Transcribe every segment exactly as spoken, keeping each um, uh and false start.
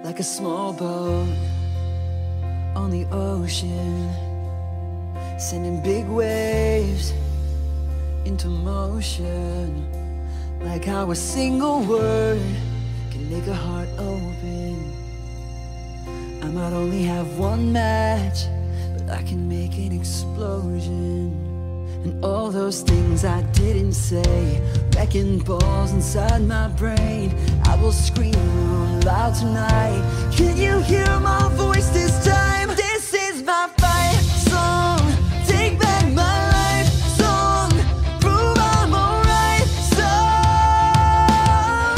like a small boat on the ocean, sending big waves into motion. Like how a single word can make a heart open. I might only have one match, but I can make an explosion. And all those things I didn't say, wrecking balls inside my brain. I will scream loud tonight. Can you hear my voice this time? This is my fight song. Take back my life song. Prove I'm alright song.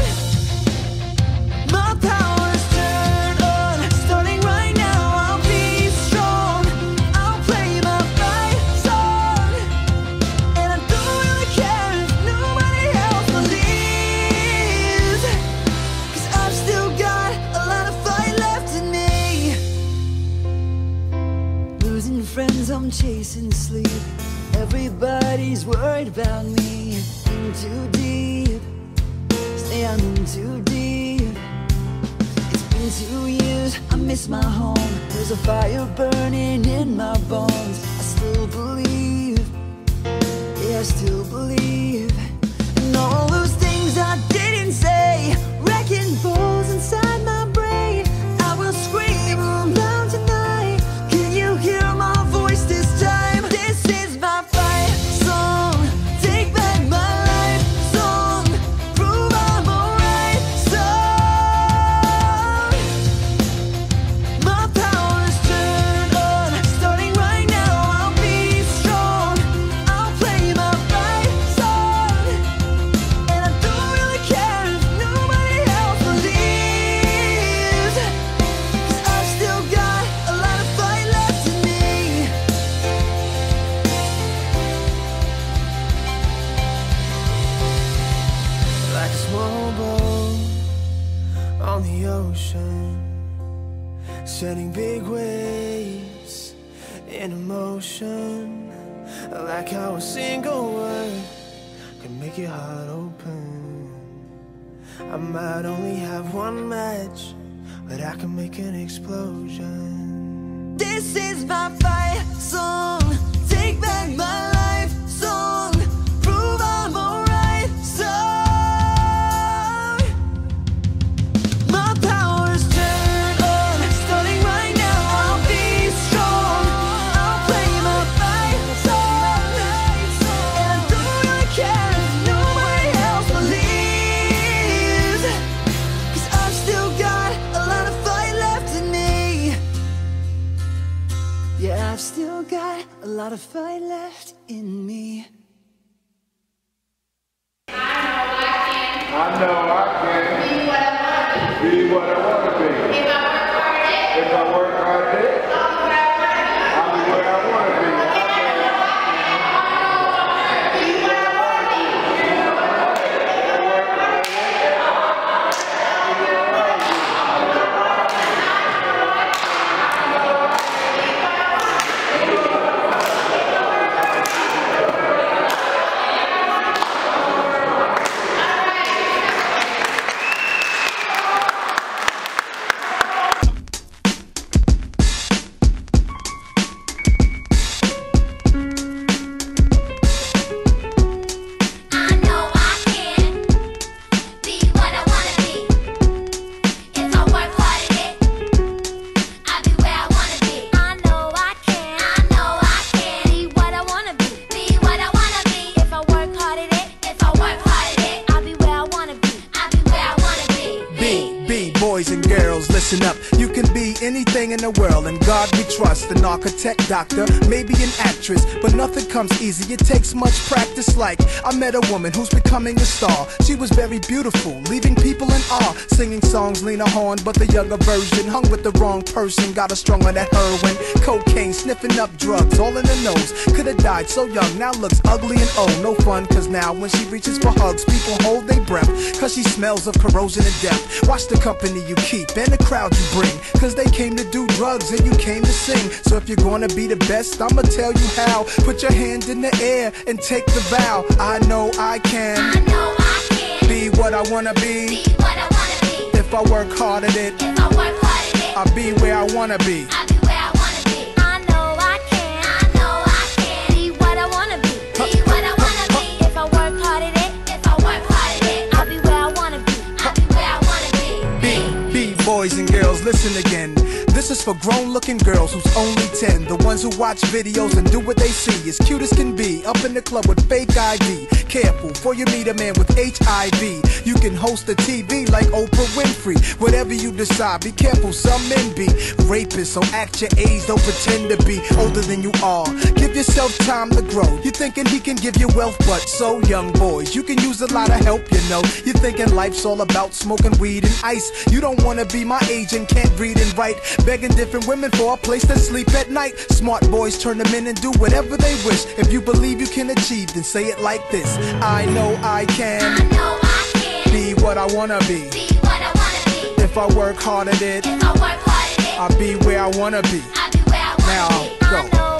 My power's turned on. Starting right now, I'll be strong. I'll play my fight song. And I don't really care if nobody else believes, 'cause I've still got a lot of fight left in me. Losing friends, I'm chasing sleep. Everybody's worried about me. In too deep, stay I'm in too deep. It's been two years, I miss my home. There's a fire burning in my bones. I still believe, yeah, I still believe. And all those things I didn't say, wrecking balls inside my brain. I will scream loud tonight. Can you hear my voice this time? This is my fight song. Take back my life song. Prove I'm alright song. My power's turned on. Starting right now, I'll be strong. I'll play my fight song. And I don't really care if nobody else believes, 'cause I've still got a lot of fight left in me. Like a small boat on the ocean, setting big waves in motion. Like how a single word can make your heart open. I might only have one match, but I can make an explosion. This is my fight song. Take back my life song. Prove I'm alright song. My power's turned on. Starting right now, I'll be strong. I'll play my fight song. And I don't really care if nobody else believes, 'cause I've still got a lot of fight left in me. Yeah, I've still got a lot of fight left in me. I know I can be what I want to be. If I work hard at it, if I work hard at it, I'll be where I want to be. Be what I want to be. Boys and girls, listen up. You can be anything in the world, and God we trust. An architect, doctor, maybe an actress, but nothing comes easy. It takes much practice. Like I met a woman who's becoming a star. She was very beautiful, leaving people in awe. Singing songs, Lena Horne, but the younger version. Hung with the wrong person, got her strung on that heroin, cocaine, sniffing up drugs, all in the nose. Could've died so young, now looks ugly and old. No fun, cause now when she reaches for hugs, people hold their breath, cause she smells of corrosion and death. Watch the company you keep and the crowd you bring, cause they came to do drugs and you came to sing. So if you're gonna be the best, I'ma tell you how. Put your hand in the air and take the vow. I know I can, I know I can be what I wanna be, be what I wanna be. if If I work hard at it, If I work hard at it, I'll be where I wanna be. I'll be where I wanna be. I know I can. I know I can. Be what I wanna be. Be what I wanna be. If I work hard at it, if I work hard at it, I'll be where I wanna be. I'll be where I wanna be. Be, be, boys and girls, listen again. This is for grown-looking girls who's only ten. The ones who watch videos and do what they see. As cute as can be, up in the club with fake I D. Careful, before you meet a man with H I V. You can host a T V like Oprah Winfrey. Whatever you decide, be careful, some men be rapists. So act your age, don't pretend to be older than you are. Give yourself time to grow. You're thinking he can give you wealth, but so young boys, you can use a lot of help, you know. You're thinking life's all about smoking weed and ice. You don't wanna be my age and can't read and write. Begging different women for a place to sleep at night. Smart boys turn them in and do whatever they wish. If you believe you can achieve, then say it like this: I know I can. I know I can. Be what I wanna be. Be what I wanna be. If I work hard at it, If I work hard at it, I'll be where I wanna be. I'll be where I wanna Now, be. go. I know